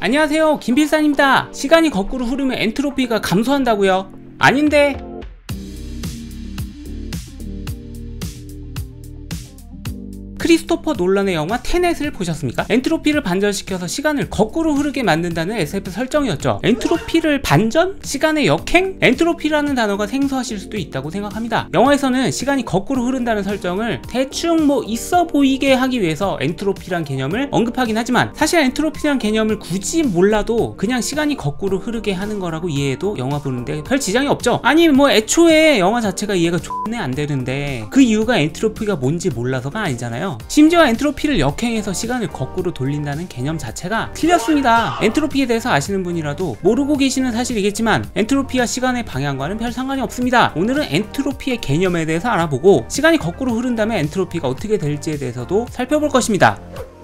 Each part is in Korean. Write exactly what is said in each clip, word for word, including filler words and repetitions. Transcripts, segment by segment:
안녕하세요, 김필산입니다. 시간이 거꾸로 흐르면 엔트로피가 감소한다고요? 아닌데. 크리스토퍼 놀란의 영화 테넷을 보셨습니까? 엔트로피를 반전시켜서 시간을 거꾸로 흐르게 만든다는 에스에프 설정이었죠. 엔트로피를 반전? 시간의 역행? 엔트로피라는 단어가 생소하실 수도 있다고 생각합니다. 영화에서는 시간이 거꾸로 흐른다는 설정을 대충 뭐 있어 보이게 하기 위해서 엔트로피란 개념을 언급하긴 하지만, 사실 엔트로피란 개념을 굳이 몰라도 그냥 시간이 거꾸로 흐르게 하는 거라고 이해해도 영화 보는데 별 지장이 없죠. 아니 뭐 애초에 영화 자체가 이해가 존내 안 되는데 그 이유가 엔트로피가 뭔지 몰라서가 아니잖아요. 심지어 엔트로피를 역행해서 시간을 거꾸로 돌린다는 개념 자체가 틀렸습니다. 엔트로피에 대해서 아시는 분이라도 모르고 계시는 사실이겠지만 엔트로피와 시간의 방향과는 별 상관이 없습니다. 오늘은 엔트로피의 개념에 대해서 알아보고 시간이 거꾸로 흐른다면 엔트로피가 어떻게 될지에 대해서도 살펴볼 것입니다.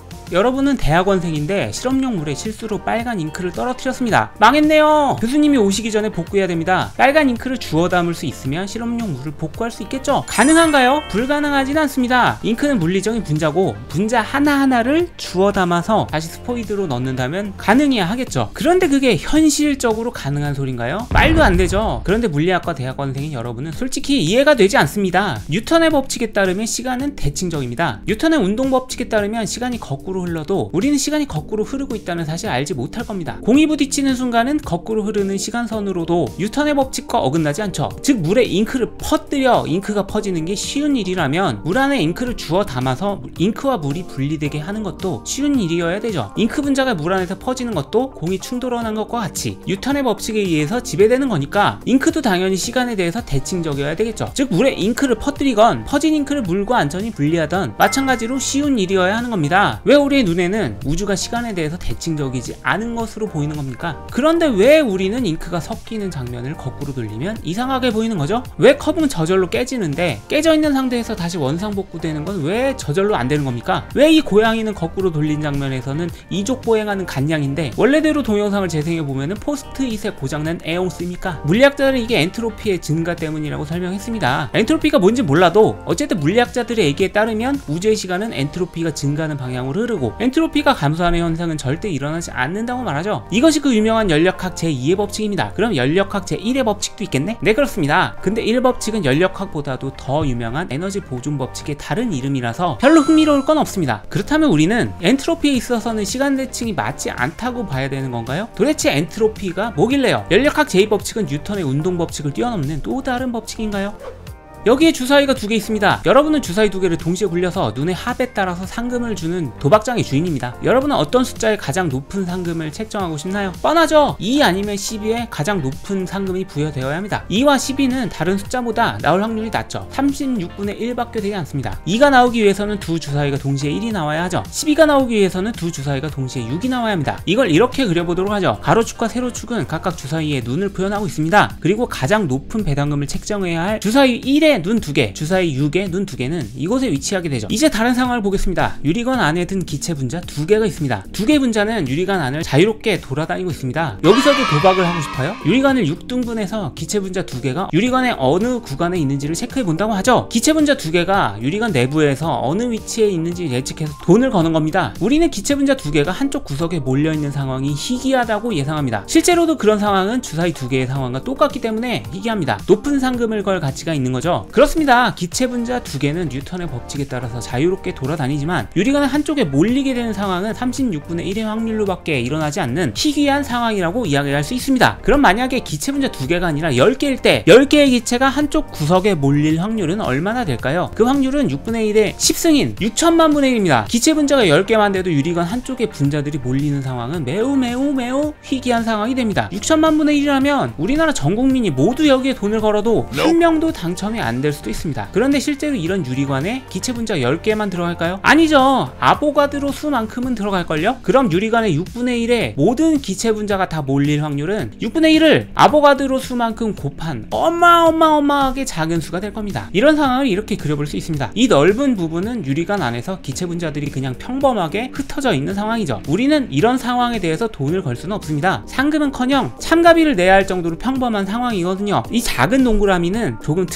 여러분은 대학원생인데 실험용 물에 실수로 빨간 잉크를 떨어뜨렸습니다. 망했네요. 교수님이 오시기 전에 복구해야 됩니다. 빨간 잉크를 주워 담을 수 있으면 실험용 물을 복구할 수 있겠죠? 가능한가요? 불가능하진 않습니다. 잉크는 물리적인 분자고 분자 하나하나를 주워 담아서 다시 스포이드로 넣는다면 가능해야 하겠죠. 그런데 그게 현실적으로 가능한 소린가요? 말도 안 되죠. 그런데 물리학과 대학원생인 여러분은 솔직히 이해가 되지 않습니다. 뉴턴의 법칙에 따르면 시간은 대칭적입니다. 뉴턴의 운동 법칙에 따르면 시간이 거꾸로 흘러도 우리는 시간이 거꾸로 흐르고 있다는 사실을 알지 못할 겁니다. 공이 부딪히는 순간은 거꾸로 흐르는 시간선으로도 뉴턴의 법칙과 어긋나지 않죠. 즉 물에 잉크를 퍼뜨려 잉크가 퍼지는 게 쉬운 일이라면 물 안에 잉크를 주워 담아서 잉크와 물이 분리되게 하는 것도 쉬운 일이어야 되죠. 잉크 분자가 물 안에서 퍼지는 것도 공이 충돌하는 것과 같이 뉴턴의 법칙에 의해서 지배되는 거니까 잉크도 당연히 시간에 대해서 대칭적이어야 되겠죠. 즉 물에 잉크를 퍼뜨리건 퍼진 잉크를 물과 완전히 분리하던 마찬가지로 쉬운 일이어야 하는 겁니다. 왜 우리의 눈에는 우주가 시간에 대해서 대칭적이지 않은 것으로 보이는 겁니까? 그런데 왜 우리는 잉크가 섞이는 장면을 거꾸로 돌리면 이상하게 보이는 거죠? 왜 컵은 저절로 깨지는데 깨져 있는 상태에서 다시 원상복구되는 건 왜 저절로 안 되는 겁니까? 왜 이 고양이는 거꾸로 돌린 장면에서는 이족 보행하는 간냥인데 원래대로 동영상을 재생해 보면은 포스트잇에 고장난 에옹 쓰입니까? 물리학자들은 이게 엔트로피의 증가 때문이라고 설명했습니다. 엔트로피가 뭔지 몰라도 어쨌든 물리학자들의 얘기에 따르면 우주의 시간은 엔트로피가 증가하는 방향으로 흐르고 엔트로피가 감소하는 현상은 절대 일어나지 않는다고 말하죠. 이것이 그 유명한 연력학 제이의 법칙입니다. 그럼 연력학 제일의 법칙도 있겠네? 네, 그렇습니다. 근데 일 법칙은 연력학보다도 더 유명한 에너지 보존 법칙의 다른 이름이라서 별로 흥미로울 건 없습니다. 그렇다면 우리는 엔트로피에 있어서는 시간 대칭이 맞지 않다고 봐야 되는 건가요? 도대체 엔트로피가 뭐길래요? 연력학 제이 법칙은 뉴턴의 운동 법칙을 뛰어넘는 또 다른 법칙인가요? 여기에 주사위가 두 개 있습니다. 여러분은 주사위 두 개를 동시에 굴려서 눈의 합에 따라서 상금을 주는 도박장의 주인입니다. 여러분은 어떤 숫자에 가장 높은 상금을 책정하고 싶나요? 뻔하죠? 이 아니면 십이에 가장 높은 상금이 부여되어야 합니다. 이와 십이는 다른 숫자보다 나올 확률이 낮죠. 삼십육분의 일밖에 되지 않습니다. 이가 나오기 위해서는 두 주사위가 동시에 일이 나와야 하죠. 십이가 나오기 위해서는 두 주사위가 동시에 육이 나와야 합니다. 이걸 이렇게 그려보도록 하죠. 가로축과 세로축은 각각 주사위에 눈을 표현하고 있습니다. 그리고 가장 높은 배당금을 책정해야 할 주사위 일에 눈 두 개, 주사위 육에 눈 두 개는 이곳에 위치하게 되죠. 이제 다른 상황을 보겠습니다. 유리관 안에 든 기체 분자 두 개가 있습니다. 두 개의 분자는 유리관 안을 자유롭게 돌아다니고 있습니다. 여기서도 도박을 하고 싶어요? 유리관을 육 등분해서 기체 분자 두 개가 유리관의 어느 구간에 있는지를 체크해 본다고 하죠. 기체 분자 두 개가 유리관 내부에서 어느 위치에 있는지 예측해서 돈을 거는 겁니다. 우리는 기체 분자 두 개가 한쪽 구석에 몰려 있는 상황이 희귀하다고 예상합니다. 실제로도 그런 상황은 주사위 두 개의 상황과 똑같기 때문에 희귀합니다. 높은 상금을 걸 가치가 있는 거죠. 그렇습니다. 기체 분자 두 개는 뉴턴의 법칙에 따라서 자유롭게 돌아다니지만 유리관의 한쪽에 몰리게 되는 상황은 삼십육분의 일의 확률로밖에 일어나지 않는 희귀한 상황이라고 이야기할 수 있습니다. 그럼 만약에 기체 분자 두 개가 아니라 열 개일 때 열 개의 기체가 한쪽 구석에 몰릴 확률은 얼마나 될까요? 그 확률은 육분의 일의 십승인 육천만 분의 일입니다. 기체 분자가 열 개만 돼도 유리관 한쪽에 분자들이 몰리는 상황은 매우 매우 매우 희귀한 상황이 됩니다. 육천만 분의 일이라면 우리나라 전 국민이 모두 여기에 돈을 걸어도 한 명도 당첨이 안 될 수도 있습니다. 그런데 실제로 이런 유리관에 기체 분자 열 개만 들어갈까요? 아니죠. 아보가드로 수만큼은 들어갈걸요? 그럼 유리관의 육분의 일에 모든 기체 분자가 다 몰릴 확률은 육분의 일을 아보가드로 수만큼 곱한 어마어마어마하게 작은 수가 될 겁니다. 이런 상황을 이렇게 그려볼 수 있습니다. 이 넓은 부분은 유리관 안에서 기체 분자들이 그냥 평범하게 흩어져 있는 상황이죠. 우리는 이런 상황에 대해서 돈을 걸 수는 없습니다. 상금은커녕 참가비를 내야 할 정도로 평범한 상황이거든요. 이 작은 동그라미는 조금 특수한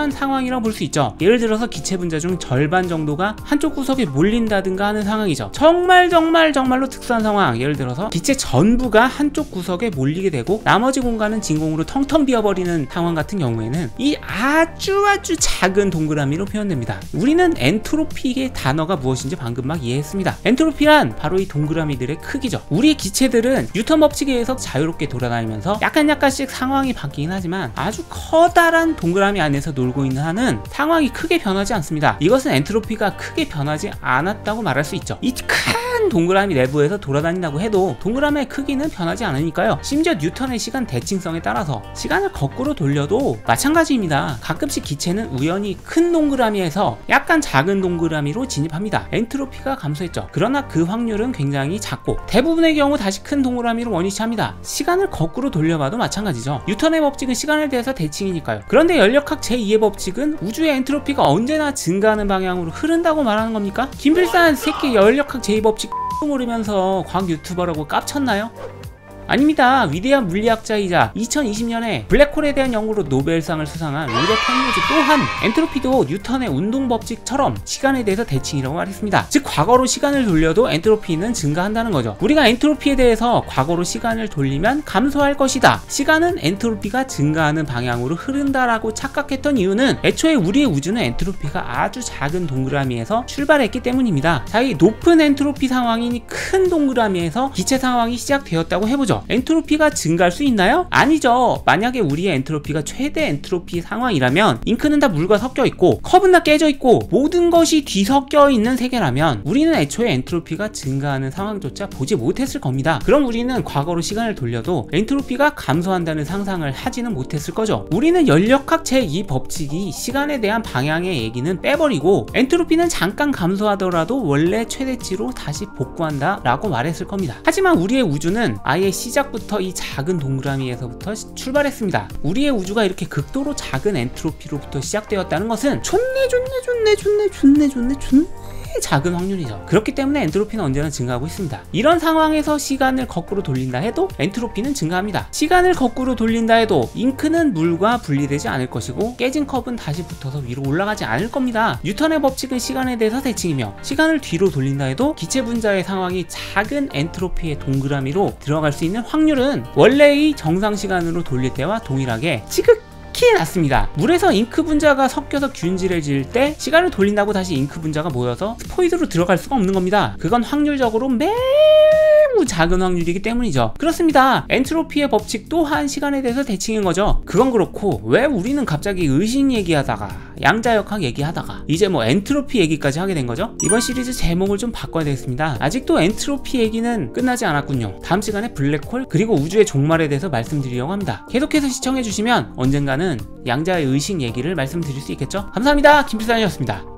특수한 상황이라고 볼 수 있죠. 예를 들어서 기체 분자 중 절반 정도가 한쪽 구석에 몰린다든가 하는 상황이죠. 정말 정말 정말로 특수한 상황, 예를 들어서 기체 전부가 한쪽 구석에 몰리게 되고 나머지 공간은 진공으로 텅텅 비어버리는 상황 같은 경우에는 이 아주 아주 작은 동그라미로 표현됩니다. 우리는 엔트로피의 단어가 무엇인지 방금 막 이해했습니다. 엔트로피란 바로 이 동그라미들의 크기죠. 우리의 기체들은 뉴턴 법칙에 의해서 자유롭게 돌아다니면서 약간 약간씩 상황이 바뀌긴 하지만 아주 커다란 동그라미 안에서 놀고 있는 한은 상황이 크게 변하지 않습니다. 이것은 엔트로피가 크게 변하지 않았다고 말할 수 있죠. 이 큰 동그라미 내부에서 돌아다닌다고 해도 동그라미의 크기는 변하지 않으니까요. 심지어 뉴턴의 시간 대칭성에 따라서 시간을 거꾸로 돌려도 마찬가지입니다. 가끔씩 기체는 우연히 큰 동그라미에서 약간 작은 동그라미로 진입합니다. 엔트로피가 감소했죠. 그러나 그 확률은 굉장히 작고 대부분의 경우 다시 큰 동그라미로 원위치합니다. 시간을 거꾸로 돌려봐도 마찬가지죠. 뉴턴의 법칙은 시간에 대해서 대칭이니까요. 그런데 연력학 제이의 법칙은 우주의 엔트로피가 언제나 증가하는 방향으로 흐른다고 말하는 겁니까? 김필산 새끼 연력학 제이 법칙 모르면서 과학 유튜버라고 깝쳤나요? 아닙니다. 위대한 물리학자이자 이천이십 년에 블랙홀에 대한 연구로 노벨상을 수상한 로저 펜로즈 또한 엔트로피도 뉴턴의 운동 법칙처럼 시간에 대해서 대칭이라고 말했습니다. 즉 과거로 시간을 돌려도 엔트로피는 증가한다는 거죠. 우리가 엔트로피에 대해서 과거로 시간을 돌리면 감소할 것이다, 시간은 엔트로피가 증가하는 방향으로 흐른다라고 착각했던 이유는 애초에 우리의 우주는 엔트로피가 아주 작은 동그라미에서 출발했기 때문입니다. 자, 이 높은 엔트로피 상황인 큰 동그라미에서 기체 상황이 시작되었다고 해보죠. 엔트로피가 증가할 수 있나요? 아니죠. 만약에 우리의 엔트로피가 최대 엔트로피 상황이라면 잉크는 다 물과 섞여 있고 컵은 다 깨져 있고 모든 것이 뒤섞여 있는 세계라면 우리는 애초에 엔트로피가 증가하는 상황조차 보지 못했을 겁니다. 그럼 우리는 과거로 시간을 돌려도 엔트로피가 감소한다는 상상을 하지는 못했을 거죠. 우리는 연력학 제이 법칙이 시간에 대한 방향의 얘기는 빼버리고 엔트로피는 잠깐 감소하더라도 원래 최대치로 다시 복구한다 라고 말했을 겁니다. 하지만 우리의 우주는 아예 시작부터 이 작은 동그라미에서부터 출발했습니다. 우리의 우주가 이렇게 극도로 작은 엔트로피로부터 시작되었다는 것은 존내 존내 존내 존내 존내 존내 존내 작은 확률이죠. 그렇기 때문에 엔트로피는 언제나 증가하고 있습니다. 이런 상황에서 시간을 거꾸로 돌린다 해도 엔트로피는 증가합니다. 시간을 거꾸로 돌린다 해도 잉크는 물과 분리되지 않을 것이고 깨진 컵은 다시 붙어서 위로 올라가지 않을 겁니다. 뉴턴의 법칙은 시간에 대해서 대칭이며 시간을 뒤로 돌린다 해도 기체 분자의 상황이 작은 엔트로피의 동그라미로 들어갈 수 있는 확률은 원래의 정상 시간으로 돌릴 때와 동일하게 지극 낮습니다. 물에서 잉크 분자가 섞여서 균질해질 때 시간을 돌린다고 다시 잉크 분자가 모여서 스포이드로 들어갈 수가 없는 겁니다. 그건 확률적으로 매우 작은 확률이기 때문이죠. 그렇습니다. 엔트로피의 법칙 또한 시간에 대해서 대칭인 거죠. 그건 그렇고 왜 우리는 갑자기 의식 얘기하다가 양자역학 얘기하다가 이제 뭐 엔트로피 얘기까지 하게 된 거죠? 이번 시리즈 제목을 좀 바꿔야 되겠습니다. 아직도 엔트로피 얘기는 끝나지 않았군요. 다음 시간에 블랙홀 그리고 우주의 종말에 대해서 말씀드리려고 합니다. 계속해서 시청해주시면 언젠가는 양자의 의식 얘기를 말씀드릴 수 있겠죠? 감사합니다. 김필산이었습니다.